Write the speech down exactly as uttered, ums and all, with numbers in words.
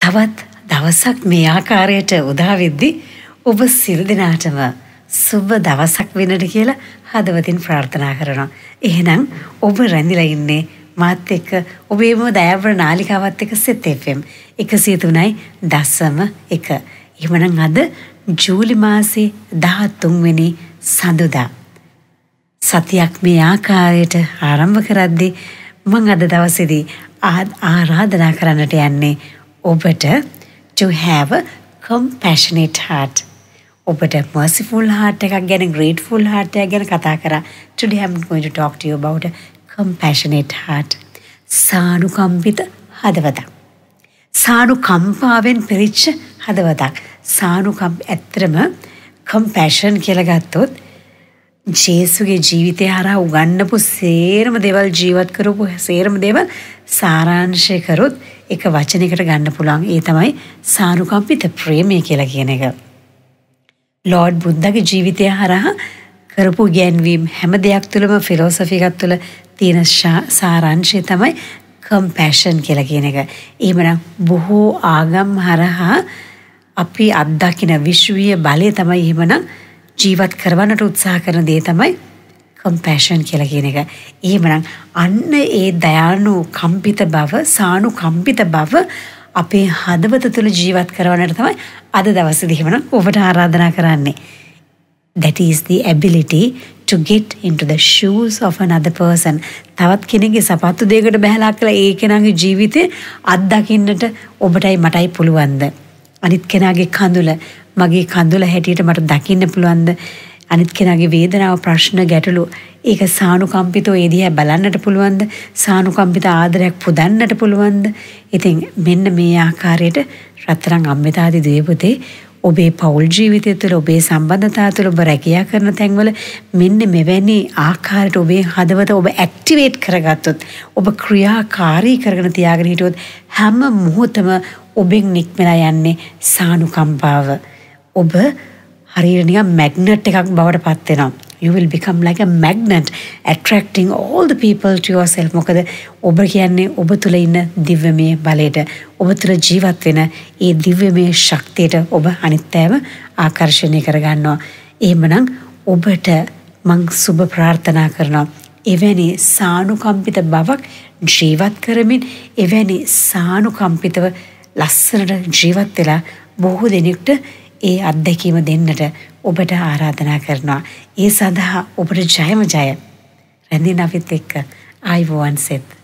තවත් දවසක් මේ ආකාරයට උදා වෙද්දී ඔබ සියලු දෙනාටම සුබ දවසක් වෙන්නට කියලා හදවතින් ප්‍රාර්ථනා කරනවා. එහෙනම් ඔබ රැඳිලා ඉන්නේ මාත් එක්ක ඔබේම දයාවර නාලිකාවත් එක්ක සෙත් එෆ් එම් එකසිය තුනයි දශම එක. එහෙමනම් අද ජූලි මාසේ දහතුන් වෙනි සඳුදා සතියක් මේ ආකාරයට ආරම්භ කරද්දී මම අද දවසේදී ආරාධනා කරන්නට යන්නේ ඔබට to have a compassionate heart. ඔබට merciful heart එකක් ගැන grateful heart එකක් ගැන කතා කරා. Today I'm going to talk to you about a compassionate heart. සානුකම්පිත හදවතක්. සානුකම්පාවෙන් පිරිච්ච හදවතක්. සානුකම්ප ඇත්තටම compassion කියලා ගත්තොත් ජේසුගේ ජීවිතය හරහා උගන්වපු සේරම දේවල් ජීවත් කරපු සේරම දේවල් සාරාංශය කරොත් එක වචනයකට ගන්න පුළුවන්. ඒ තමයි සානුකම්පිත ප්‍රේමය කියලා කියන එක. ලෝඩ් බුද්ධගේ ජීවිතය හරහා කරපු ගැන්වීම් හැම දෙයක් තුළම ෆිලොසොෆි එකක් තුළ තියෙන සාරාංශය තමයි කම්පැෂන් කියලා කියන එක. එහෙමනම් බොහෝ ආගම් හරහා අපි අත්දකින විශ්වීය බලය තමයි එහෙමනම් ජීවත් කරවන්නට උත්සාහ කරන දේ තමයි කම්පැෂන් කියලා කියන එක. එහෙමනම් අන්න ඒ දයානු කම්පිත බව, සානු කම්පිත බව අපේ හදවත තුළ ජීවත් කරවන්නට තමයි අද දවසේදී එහෙමනම් ඔබට ආරාධනා කරන්නේ. That is the ability to get into the shoes of another person. තවත් කෙනෙක්ගේ සපත්තු දෙයකට බහැලා කළා ඒ කෙනාගේ ජීවිතේ අත්දකින්නට ඔබටයි මටයි පුළුවන්ද? අනිත් කෙනාගේ කඳුල මගේ කඳුල හැටියට මට දකින්න පුළුවන්ද? අනිත් කෙනාගේ වේදනාව, ප්‍රශ්න, ගැටලු ඒක සානුකම්පිතව ඒ දිහා බලන්නට පුළුවන්ද? සානුකම්පිත ආදරයක් පුදන්නට පුළුවන්ද? ඉතින් මෙන්න මේ ආකාරයට රත්තරන් අම්මිතාදී දේවපුතේ ඔබේ පෞල් ජීවිතය තුළ, ඔබේ සම්බන්ධතා තුළ, ඔබ රැකියා කරන තැන්වල මෙන්න මෙවැනි ආකාරයට ඔබේ හදවත ඔබ ඇක්ටිවේට් කරගත්තොත්, ඔබ ක්‍රියාකාරී කරගෙන තියාගෙන හිටියොත් හැම මොහොතම ඔබෙන් නික්මලා යන්නේ සානුකම්පාව. ඔබ හරියට නිකන් මැග්නට් එකක් බවට පත් වෙනවා. You will become like a magnet attracting all the people to yourself. මොකද ඔබ කියන්නේ ඔබ තුළ ඉන්න දිව්‍යමය බලයට, ඔබ තුළ ජීවත් වෙන ඒ දිව්‍යමය ශක්තියට ඔබ අනිත්‍යව ආකර්ෂණය කරගන්නවා. එහෙමනම් ඔබට මං සුබ ප්‍රාර්ථනා කරනවා. එවැනි සානුකම්පිත බවක් ජීවත් කරමින්, එවැනි සානුකම්පිතව ලස්සනට ජීවත් වෙලා බොහෝ දෙනෙකුට ඒ අත්දැකීම දෙන්නට ඔබට ආරාධනා කරනවා. ඒ සඳහා ඔබට ජයම ජය. රැඳින්න අපිත් එක්ක ආයුබෝවන් සෙත්.